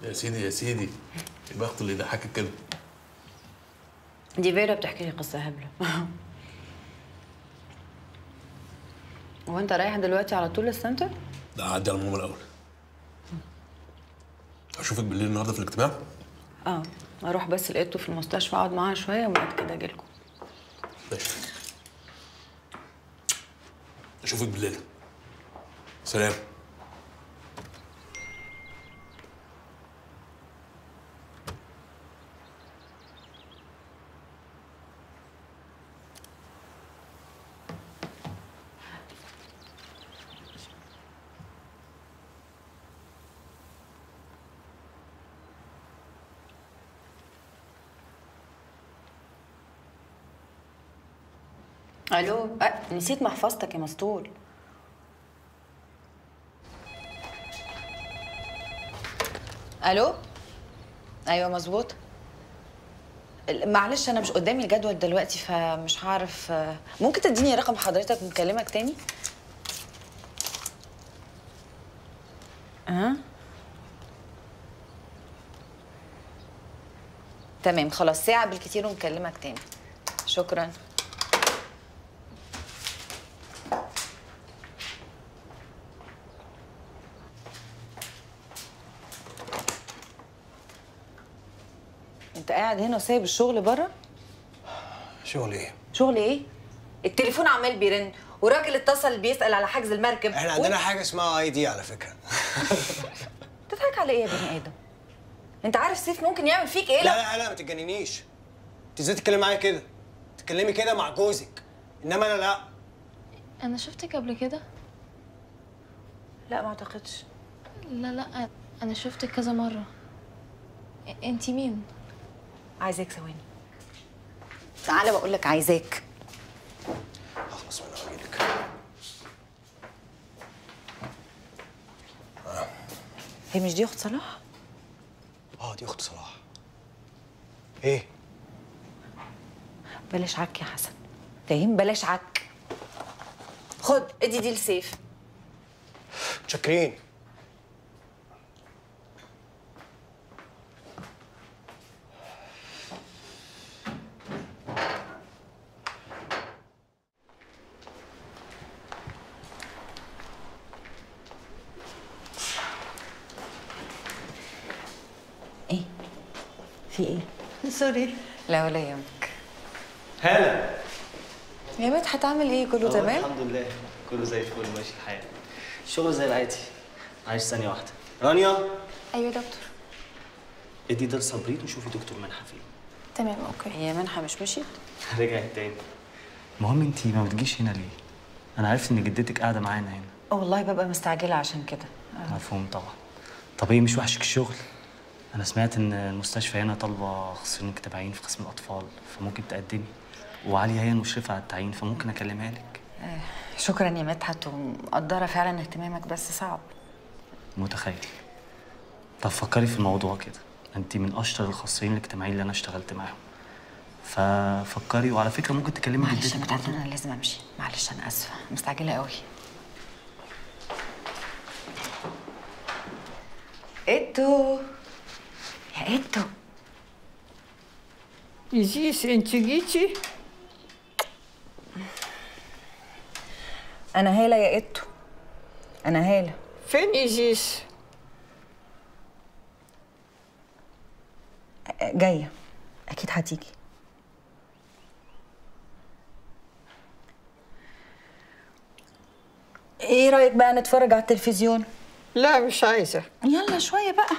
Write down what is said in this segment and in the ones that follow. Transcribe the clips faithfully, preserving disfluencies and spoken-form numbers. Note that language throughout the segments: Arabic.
يا سيدي يا سيدي، البخت اللي يضحكك كده. دي فيرا بتحكي لي قصه هبله. هو انت رايح دلوقتي على طول السنتر؟ لا عدي على ماما الاول. اشوفك بالليل النهارده في الاجتماع؟ اه اروح بس لقيته في المستشفى اقعد معاها شويه وبعد كده اجي لكم. ماشي. اشوفك بالليل. سلام. الو. أه نسيت محفظتك يا مسطول. الو. ايوه مظبوط. معلش انا مش قدامي الجدول دلوقتي فمش هعرف. ممكن تديني رقم حضرتك ونكلمك تاني؟ ها أه؟ تمام خلاص، ساعة بالكتير ونكلمك تاني. شكرا. انت قاعد هنا وسايب الشغل بره؟ شغل ايه؟ شغل ايه؟ التليفون عمال بيرن وراجل اتصل بيسأل على حجز المركب. احنا عندنا و... حاجه اسمها اي دي على فكره. تضحك على ايه يا بني ادم؟ انت عارف سيف ممكن يعمل فيك ايه؟ لا لا لا ما تتجننيش. انت ازاي تتكلمي معايا كده؟ تتكلمي كده مع جوزك، انما انا لا. انا شفتك قبل كده؟ لا ما اعتقدش. لا لا انا شفتك كذا مره. انتي مين؟ عايزاك ثواني. تعالى بقول لك عايزاك. هخلص منها واجيلك. هي مش دي اخت صلاح؟ اه دي اخت صلاح. ايه؟ بلاش عك يا حسن. فاهم؟ بلاش عك. خد ادي دي لسيف. متشكرين. ايه؟ في ايه؟ سوري. لا ولا يهمك. هلا يا مدحت هتعمل ايه؟ كله تمام؟ الحمد لله كله زي الفل ماشي الحال. الشغل زي العادي. معلش ثانية واحدة. رانيا. ايوه دكتور. ادي ده لصابرين وشوفي دكتور منحة فين. تمام اوكي. هي منحة مش مشيت؟ رجعت تاني. المهم انتي ما بتجيش هنا ليه؟ انا عرفت ان جدتك قاعدة معانا هنا. اه والله ببقى مستعجلة عشان كده. مفهوم طبعا. طب ايه مش وحشك الشغل؟ انا سمعت ان المستشفى هنا طالبة اخصائيين اجتماعيين في قسم الاطفال، فممكن تقدمي. وعليا هي المشرفة على التعيين فممكن اكلمها لك. آه شكرا يا مدحت ومقدرة فعلا اهتمامك بس صعب. متخيل. طب فكري في الموضوع كده، انت من اشطر الاخصائيين الاجتماعيين اللي انا اشتغلت معاهم. ففكري وعلى فكرة ممكن تكلمي معلش جدتك. يا مدحت انا لازم امشي، معلش انا اسفة مستعجلة قوي. إتو يا إتو. Изис, انت جيتي؟ أنا هالة يا إتو. أنا هالة. فين إيزيس؟ جاية أكيد هتيجي. إيه رأيك بقى نتفرج على التلفزيون؟ لا مش عايزة. يلا شوية بقى.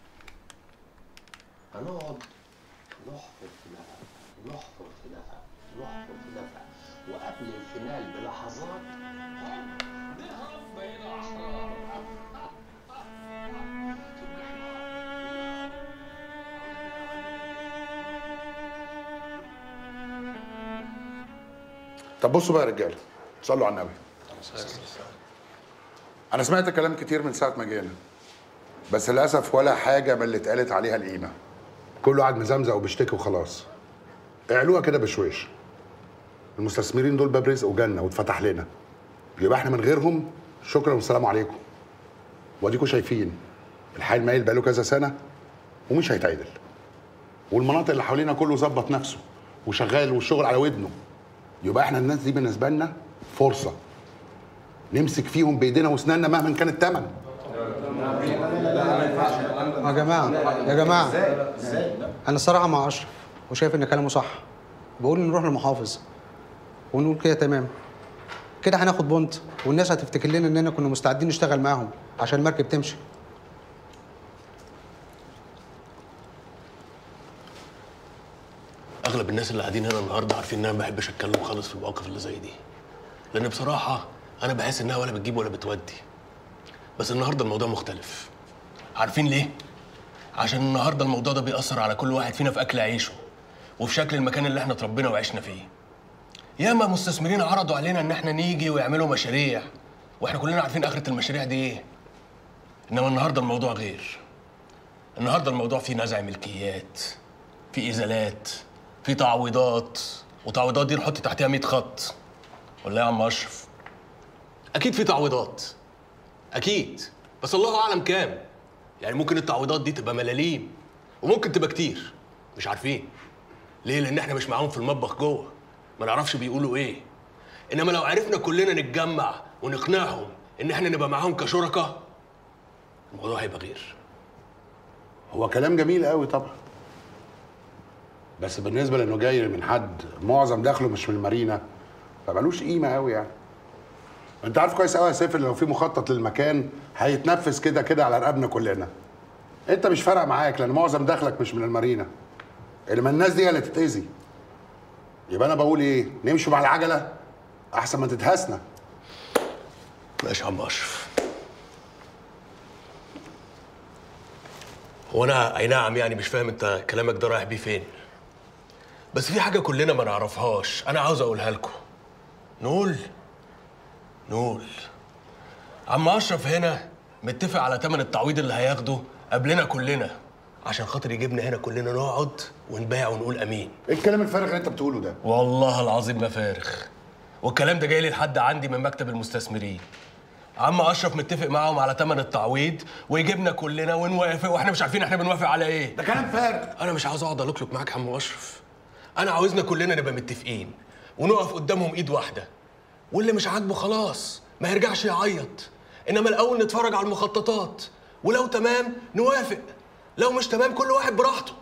هنقعد نحفر في نفق نحفر في نفق نحفر في نفق وقبل الفينال بلحظات نهرب بين أحرار. طب بصوا بقى يا رجاله، صلوا على النبي. انا سمعت كلام كتير من ساعه ما جينا، بس للاسف ولا حاجه من اللي اتقالت عليها القيمه. كله قاعد مزمزق وبيشتكي وخلاص. اعلوها كده بشويش. المستثمرين دول باب رزق وجنه واتفتح لنا، يبقى احنا من غيرهم شكرا والسلام عليكم. واديكم شايفين الحال مايل بقاله كذا سنه ومش هيتعدل. والمناطق اللي حوالينا كله ظبط نفسه وشغال والشغل على ودنه. يبقى احنا الناس دي بالنسبه لنا فرصه نمسك فيهم بايدينا واسناننا مهما كان الثمن. يا جماعه يا جماعه انا الصراحه مع اشرف وشايف ان كلامه صح. بقول نروح للمحافظ ونقول كده تمام، كده هناخد بونت والناس هتفتكر لنا اننا كنا مستعدين نشتغل معاهم عشان المركب تمشي. اغلب الناس اللي قاعدين هنا النهارده عارفين ان انا ما بحبش اتكلم خالص في المواقف اللي زي دي، لان بصراحه انا بحس انها ولا بتجيب ولا بتودي. بس النهارده الموضوع مختلف. عارفين ليه؟ عشان النهارده الموضوع ده بيأثر على كل واحد فينا في اكل عيشه وفي شكل المكان اللي احنا اتربينا وعشنا فيه. ياما مستثمرين عرضوا علينا ان احنا نيجي ويعملوا مشاريع، واحنا كلنا عارفين اخره المشاريع دي ايه. انما النهارده الموضوع غير. النهارده الموضوع فيه نزع ملكيات، في ازالات، في تعويضات، وتعويضات دي نحط تحتها مية خط. ولا يا عم اشرف؟ اكيد في تعويضات، اكيد، بس الله اعلم كام. يعني ممكن التعويضات دي تبقى ملاليم وممكن تبقى كتير، مش عارفين ليه، لان احنا مش معاهم في المطبخ جوه، ما نعرفش بيقولوا ايه. انما لو عرفنا كلنا نتجمع ونقنعهم ان احنا نبقى معاهم كشركاء، الموضوع هيبقى غير. هو كلام جميل قوي طبعا، بس بالنسبه لانه جاي من حد معظم دخله مش من المارينا فمالوش قيمه قوي يعني. انت عارف كويس قوي يا سيف لو في مخطط للمكان هيتنفذ كده كده على رقبنا كلنا. انت مش فارق معاك لان معظم دخلك مش من المارينا، انما الناس دي هي اللي تتاذي. يبقى انا بقول ايه؟ نمشي مع العجله احسن ما تتهسنا. ماشي يا عم اشرف. هو انا اي نعم يعني مش فاهم انت كلامك ده رايح بيه فين، بس في حاجه كلنا ما نعرفهاش انا عاوز اقولها لكم. نقول نقول عم اشرف هنا متفق على ثمن التعويض اللي هياخده قبلنا كلنا عشان خاطر يجيبنا هنا كلنا نقعد ونبيع ونقول امين. ايه الكلام الفارغ اللي انت بتقوله ده؟ والله العظيم ما فارغ، والكلام ده جاي لي لحد عندي من مكتب المستثمرين. عم اشرف متفق معاهم على ثمن التعويض ويجيبنا كلنا ونوافق، واحنا مش عارفين احنا بنوافق على ايه. ده كلام فارغ. انا مش عاوز اقعد الوكلك معاك يا عم اشرف، انا عاوزنا كلنا نبقى متفقين ونقف قدامهم ايد واحده، واللي مش عاجبه خلاص ما يرجعش يعيط. انما الاول نتفرج على المخططات، ولو تمام نوافق، لو مش تمام كل واحد براحته.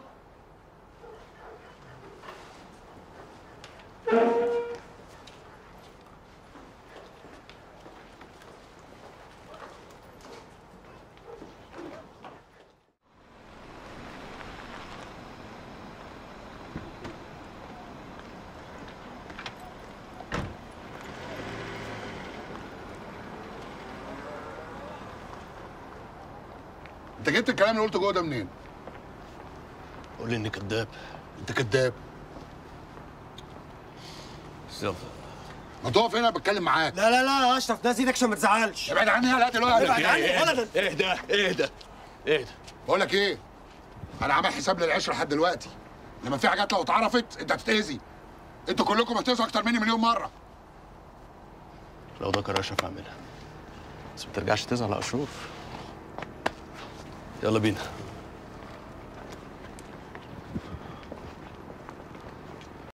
انت جبت الكلام اللي قلته جوه ده منين؟ قول لي اني كذاب. انت كذاب. يلا ما تقف هنا بتكلم معاك. لا لا لا يا اشرف، ناس ايدك عشان ما تزعلش. ابعد عني يا دلوقتي. ابعد عني ولا ده. اهدى اهدى اهدى. بقول لك ايه؟ انا عامل حساب للعشره لحد دلوقتي، لما في حاجات لو اتعرفت انت هتتاذي. انتوا كلكم هتاذوا اكتر مني مليون مره. لو ده قرار اشرف اعملها، بس ما ترجعش تزعل يا اشرف. يلا بينا.